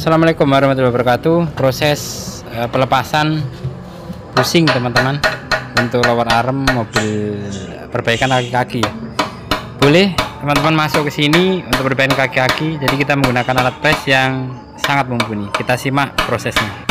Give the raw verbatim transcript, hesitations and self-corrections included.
Assalamualaikum warahmatullahi wabarakatuh. Proses uh, pelepasan bushing teman-teman untuk lower arm mobil perbaikan kaki-kaki ya. Boleh teman-teman masuk ke sini untuk perbaikan kaki-kaki. Jadi kita menggunakan alat press yang sangat mumpuni. Kita simak prosesnya.